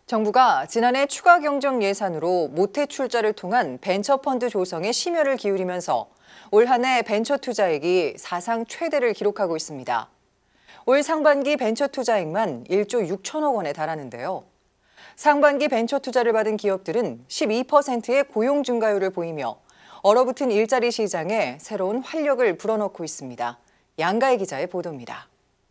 정부가 지난해 추가 경정 예산으로 모태 출자를 통한 벤처펀드 조성에 심혈을 기울이면서 올 한 해 벤처 투자액이 사상 최대를 기록하고 있습니다. 올 상반기 벤처 투자액만 1조 6천억 원에 달하는데요. 상반기 벤처 투자를 받은 기업들은 12%의 고용 증가율을 보이며 얼어붙은 일자리 시장에 새로운 활력을 불어넣고 있습니다. 양가희 기자의 보도입니다.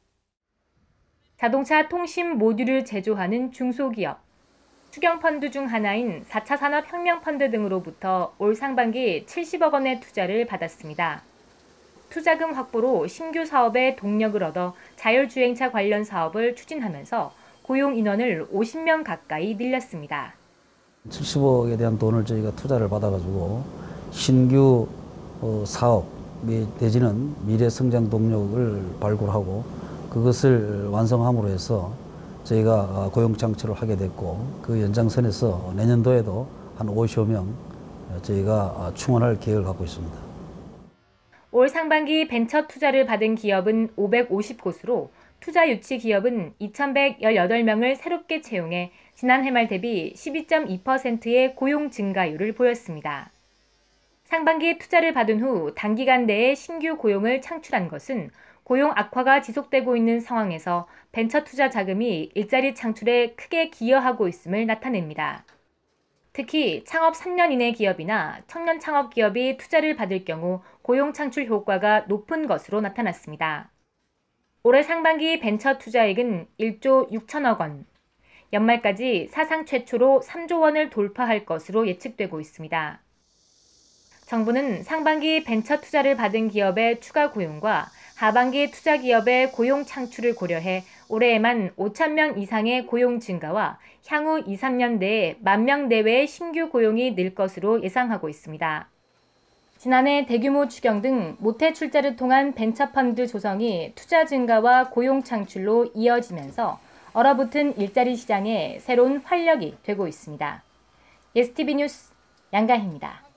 자동차 통신 모듈을 제조하는 중소기업, 추경펀드 중 하나인 4차 산업혁명펀드 등으로부터 올 상반기 70억 원의 투자를 받았습니다. 투자금 확보로 신규 사업에 동력을 얻어 자율주행차 관련 사업을 추진하면서 고용 인원을 50명 가까이 늘렸습니다. 70억에 대한 돈을 저희가 투자를 받아가지고 신규 사업 내지는 미래 성장 동력을 발굴하고 그것을 완성함으로 해서 저희가 고용 창출을 하게 됐고 그 연장선에서 내년도에도 한 50여 명 저희가 충원할 계획을 갖고 있습니다. 올 상반기 벤처 투자를 받은 기업은 550곳으로 투자 유치 기업은 2,118명을 새롭게 채용해 지난해 말 대비 12.2%의 고용 증가율을 보였습니다. 상반기 투자를 받은 후 단기간 내에 신규 고용을 창출한 것은 고용 악화가 지속되고 있는 상황에서 벤처 투자 자금이 일자리 창출에 크게 기여하고 있음을 나타냅니다. 특히 창업 3년 이내 기업이나 청년 창업 기업이 투자를 받을 경우 고용 창출 효과가 높은 것으로 나타났습니다. 올해 상반기 벤처 투자액은 1조 6천억 원, 연말까지 사상 최초로 3조 원을 돌파할 것으로 예측되고 있습니다. 정부는 상반기 벤처 투자를 받은 기업의 추가 고용과 하반기 투자 기업의 고용 창출을 고려해 올해에만 5,000명 이상의 고용 증가와 향후 2, 3년 내에 10,000명 내외의 신규 고용이 늘 것으로 예상하고 있습니다. 지난해 대규모 추경 등 모태 출자를 통한 벤처펀드 조성이 투자 증가와 고용 창출로 이어지면서 얼어붙은 일자리 시장에 새로운 활력이 되고 있습니다. 예스티비 뉴스 양가희입니다.